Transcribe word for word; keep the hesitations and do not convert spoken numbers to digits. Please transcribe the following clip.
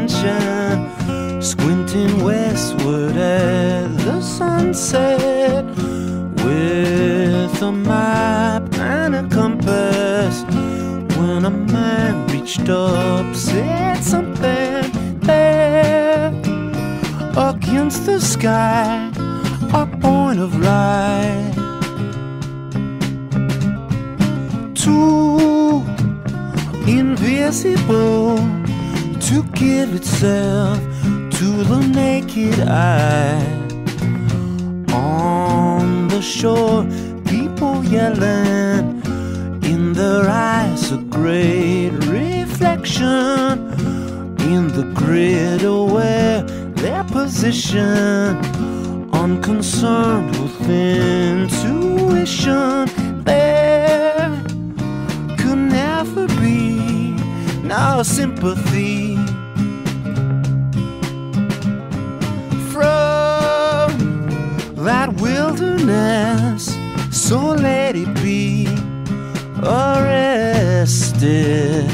attention, squinting westward at the sunset, with a map and a compass, when a man reached up, said something there against the sky, a point of light. Too invisible to give itself to the naked eye. On the shore, people yelling, in their eyes a great reflection, in the grid aware their position, unconcerned with intuition. There could never be no sympathy from that wilderness, so let it be arrested.